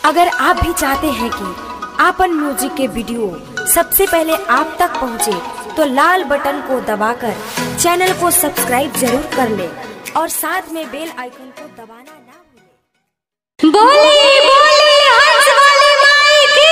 अगर आप भी चाहते हैं कि आपन म्यूजिक के वीडियो सबसे पहले आप तक पहुंचे, तो लाल बटन को दबाकर चैनल को सब्सक्राइब जरूर कर ले और साथ में बेल आइकन को दबाना ना भूलें। बोले बोले हंस वाली माई की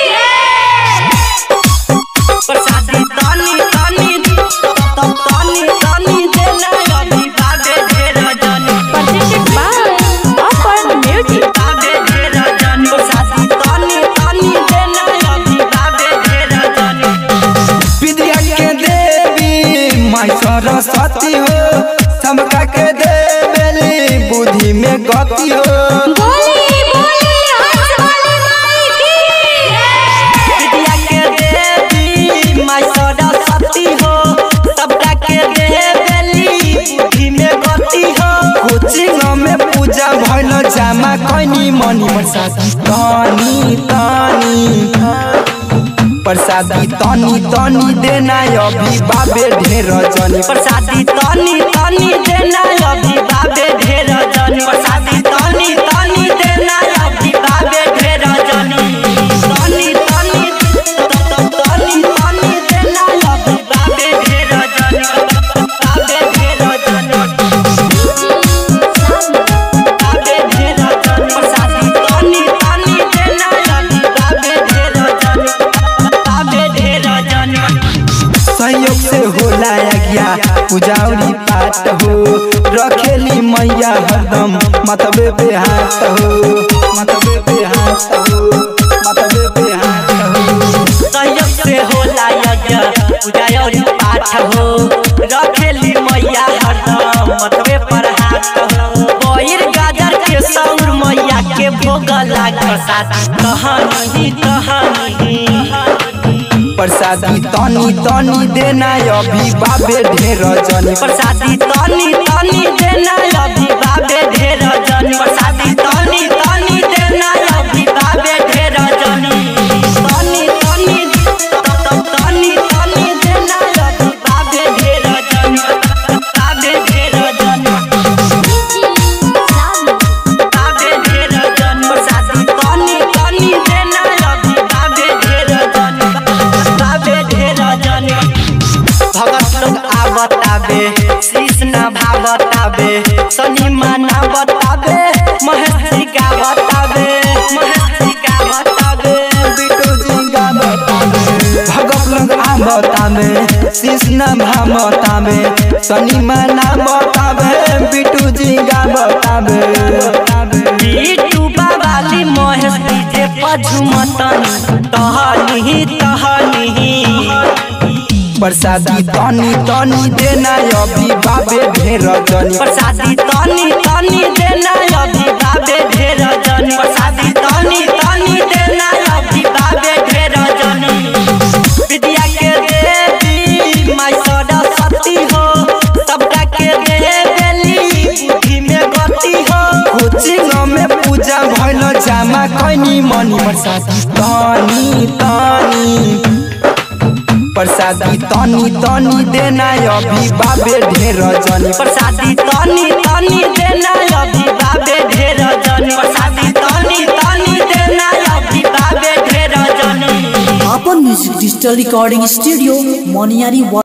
प्रसादी तानी तानी तानी तानी देना अभी बाबे ढेर जानी प्रोजेक्टेड बाय अपन म्यूजिक। बाबे ढेर जानी प्रसादी तानी तानी देना अभी बाबे ढेर जानी। विद्या के देवी माई सरस्वती हो, सबका के देवेली बुद्धि में गति हो। बोले बोले हंस वाली माई की विद्या के देवी माई सरस्वती हो, सबका के देवेली बुद्धि में गति हो। कोचिंग में पूजा भइल जामा कनी मनी प्रसादी तानी तानी प्रसादी तानी तानी देना अभी बाबे ढेर जानी। प्रसादी तानी तानी देना अभी बाबे ढेर जानी। प्रसादी तानी तानी देना अभी बाबे ढेर जानी। तानी तानी तानी तानी देना अभी बाबे ढेर जानी। बाबे ढेर जानी बाबे ढेर जानी। प्रसादी तानी तानी देना अभी बाबे ढेर जानी। बाबे ढेर जानी। संयोग से होला आज्ञा पूजावरी पाठ हो, रखेली मैया हरदम मतबे पे हाथ हो, मतबे पे हाथ हो, मतबे पे हाथ हो। संयोग से होला यज्ञ पूजा और पाठ हो, रखेली मैया हरदम मतबे पर हाथ हो। बहिर गाजर के सौर मैया के भोग लाग प्रसाद कहानी कहानी। प्रसादी तानी तानी देना अभी बाबे ढेर जानी। प्रसादी तानी तानी देना अभी बाबे ढेर जानी। प्रसादी तानी तानी देना अभी बाबे ढेर जानी। तानी तानी तानी तानी देना अभी बाबे ढेर जानी। बाबे ढेर जानी। बाबे ढेर जानी। प्रसादी तानी तानी देना अभी बाबे ढेर जानी। बाबे ढेर जानी। भगत लोग आवताबे, शीश न भावताबे, शनि माना बताबे, महर्षि का बताबे, महर्षि का बताबे। बिटू जी का बताबे भगत लोग आवताबे, शीश न भावताबे, शनि माना बताबे, बिटू जी का बताबे। बिटू बाबाली महर्षि जे पझुमतन तहनी तहनी। प्रसादी तानी तानी देना अभी बाबे ढेर जानी। प्रसादी तानी तानी देना अभी बाबे ढेर जानी। प्रसादी तानी तानी देना अभी बाबे ढेर जानी। विद्या के देवी माई सरस्वती हो, सबका के देवेली बुद्धि में गति हो। कोचिंग में पूजा भइल जामा कनी मनी प्रसादी तानी तानी प्रसादी तानी तानी देना अभी बाबे ढेर जानी। प्रसादी तानी तानी देना अभी बाबे ढेर जानी। प्रसादी तानी तानी देना अभी बाबे ढेर जानी। अपन music digital recording studio Moniyari.